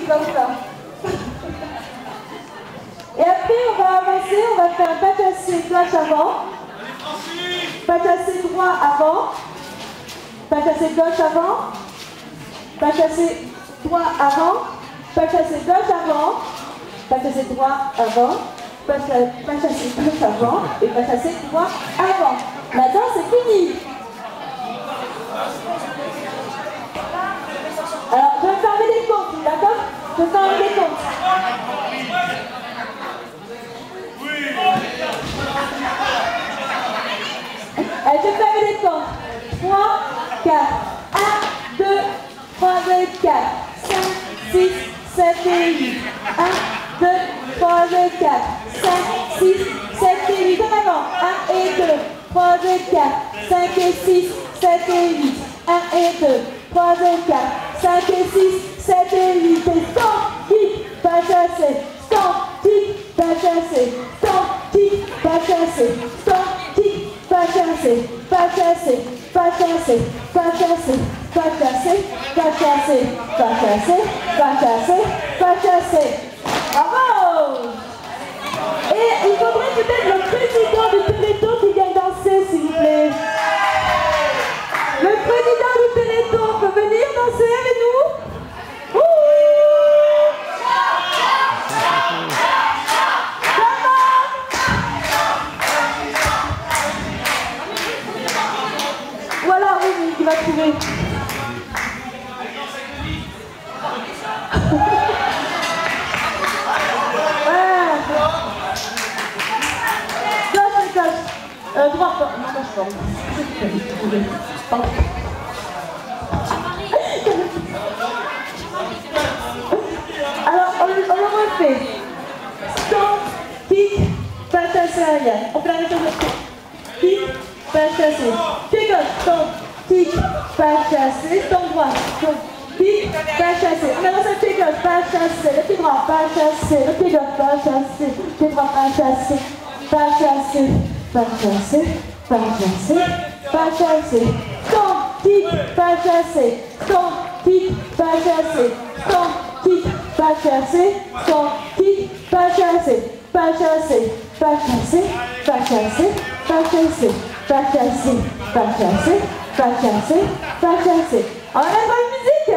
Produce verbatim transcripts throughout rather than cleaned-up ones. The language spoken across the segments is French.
comme ça. Et après, on va avancer, on va faire un pas cassé gauche avant. Pas cassé droit avant. Pas cassé gauche avant. Pas cassé droit avant. Pas cassé gauche avant. Pas cassé droit avant. Pas cassé gauche avant. Et pas cassé droit avant. La danse est finie. Alors, je vais fermer les comptes, d'accord? Je vais fermer les comptes. Allez, je vais fermer les comptes. trois, quatre. un, deux, trois et quatre. cinq, six, sept et huit. un, deux, trois et quatre. cinq, six, sept et huit. Comme avant. un et deux, trois et quatre. cinq et six, sept et huit. un et deux, trois et quatre. cinq et six, sept et huit. Et stop, tic, pas cassé. Stop, tic, pas cassé. Stop, tic, pas cassé. Stop, tic, pas cassé. Pas cassé, pas cassé, pas cassé, pas cassé, pas cassé, pas cassé, pas cassé, pas cassé. Bravo! Et il faudrait peut-être le président du Téléthon qui vient danser, s'il vous plaît. Le président du Téléthon peut venir danser avec nous? Voilà, oui, il va trouver. Ouais. Gauche et gauche. Euh, droite, non, gauche, pardon. Pardon. Alors, on, on le refait. Stop, kick, pas cassé arrière. On fait la même chose. Kick, pas cassé. Pied gauche, stop, kick, pas cassé. Stop droit, stop, kick, pas cassé. On avance le pied gauche, pas cassé. Le pied droit, pas cassé. Le pied gauche, pas cassé. Le pied droit, pas cassé. Pas cassé, pas cassé, pas cassé, pas cassé. Stop, kick, pas cassé. Stop, kick, pas cassé. Stop, kick, pas cassé. Stop, kick, pas cassé. Pas cassé, pas cassé, pas cassé, pas cassé, pas cassé, pas cassé, pas cassé, pas cassé. On a la bonne musique.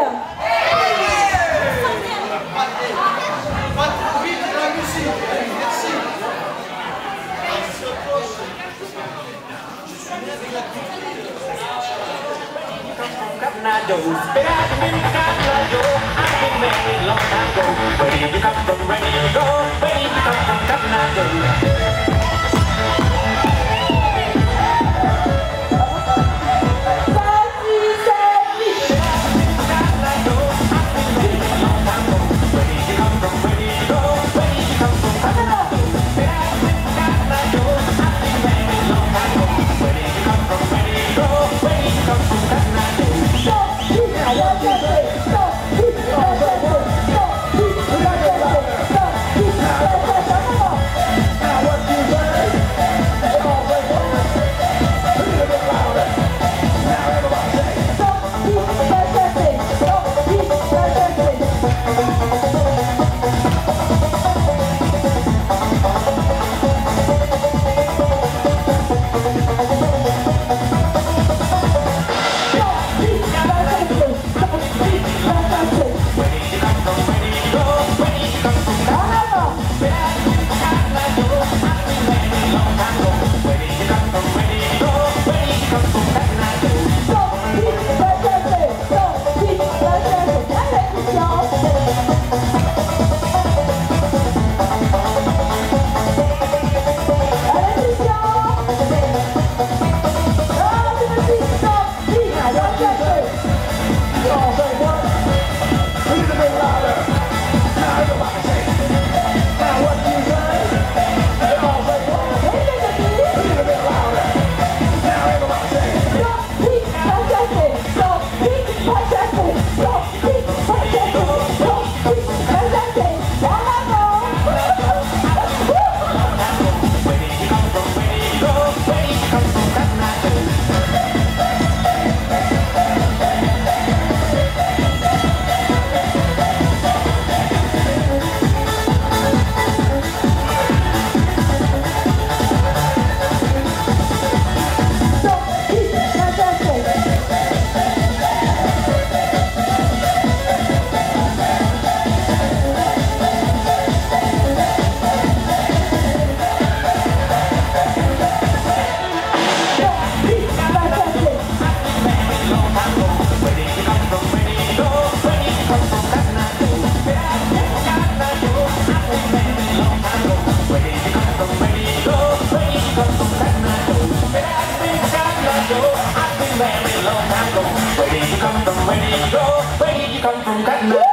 Comme un gars.